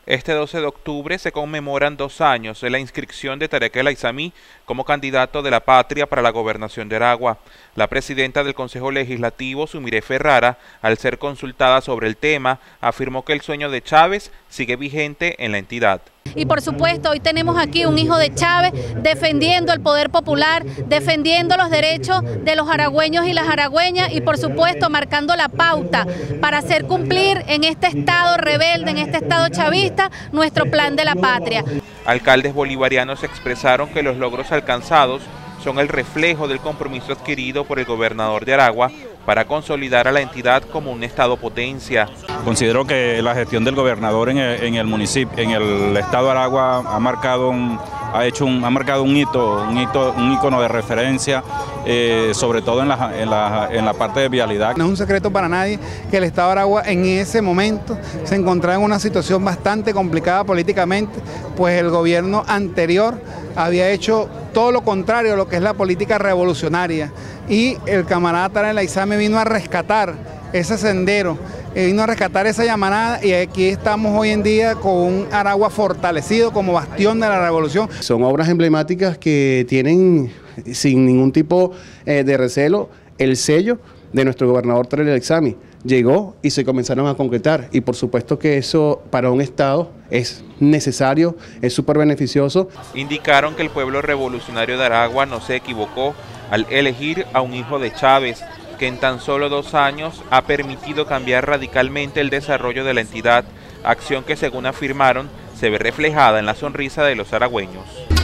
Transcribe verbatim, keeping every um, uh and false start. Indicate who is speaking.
Speaker 1: Este doce de octubre se conmemoran dos años de la inscripción de Tarek El Aizami como candidato de la patria para la gobernación de Aragua. La presidenta del Consejo Legislativo, Sumiré Ferrara, al ser consultada sobre el tema, afirmó que el sueño de Chávez sigue vigente en la entidad.
Speaker 2: Y por supuesto, hoy tenemos aquí un hijo de Chávez defendiendo el poder popular, defendiendo los derechos de los aragüeños y las aragüeñas y por supuesto marcando la pauta para hacer cumplir en este estado rebelde, en este estado chavista, nuestro plan de la patria.
Speaker 1: Alcaldes bolivarianos expresaron que los logros alcanzados son el reflejo del compromiso adquirido por el gobernador de Aragua para consolidar a la entidad como un estado potencia.
Speaker 3: Considero que la gestión del gobernador en el, en el municipio, en el estado de Aragua ha marcado un, ha hecho un, ha marcado un hito, un hito, un ícono de referencia, eh, sobre todo en la, en, la, en la parte de vialidad.
Speaker 4: No es un secreto para nadie que el estado de Aragua en ese momento se encontraba en una situación bastante complicada políticamente, pues el gobierno anterior había hecho todo lo contrario a lo que es la política revolucionaria y el camarada Tarek El Aizami vino a rescatar ese sendero, vino a rescatar esa llamarada y aquí estamos hoy en día con un Aragua fortalecido como bastión de la revolución.
Speaker 5: Son obras emblemáticas que tienen sin ningún tipo eh, de recelo el sello de nuestro gobernador Tarek El Aizami. Llegó y se comenzaron a concretar y por supuesto que eso para un estado es necesario, es súper beneficioso.
Speaker 1: Indicaron que el pueblo revolucionario de Aragua no se equivocó al elegir a un hijo de Chávez, que en tan solo dos años ha permitido cambiar radicalmente el desarrollo de la entidad, acción que según afirmaron se ve reflejada en la sonrisa de los aragüeños.